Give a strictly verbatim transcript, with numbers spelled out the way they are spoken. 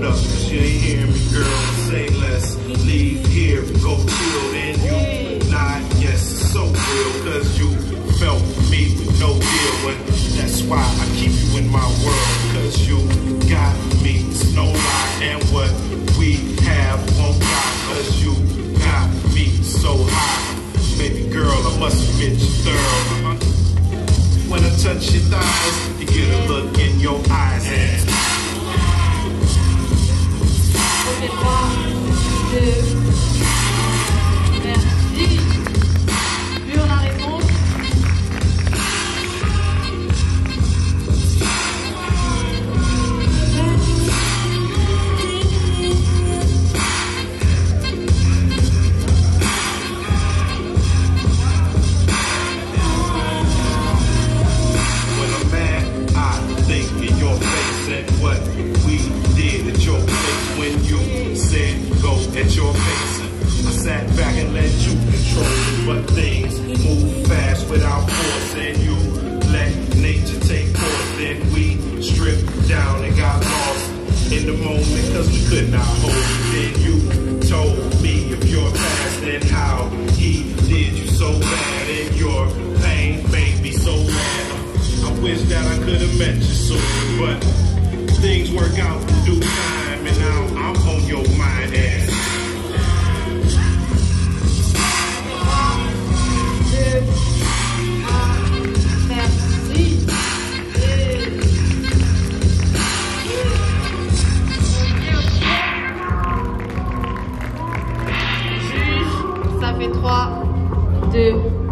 up, cause you ain't hearing me, girl. Say less, leave here, go chill, and you nod, yes, it's so real, cause you felt me with no deal, and that's why I keep you in my world, cause you got me, it's no lie, and what we have won't lie, cause you got me so high. Baby girl, I must admit you're thorough. Uh-huh. When I touch your thighs, you get a look in your eyes, and Ok, trois, deux, merci. Plus on a réponse. when I'm mad, I think in your face and what we did at your place when you said go at your pace. I sat back and let you control it, but things move fast without force, and you let nature take course. Then we stripped down and got lost in the moment, cause we could not hold it. Then you told me of your past and how he did you so bad, and your pain made me so mad. I wish that I could have met you sooner, but things work out in due time, and now I'm on your mind. And Merci. Juge, ça fait trois, deux,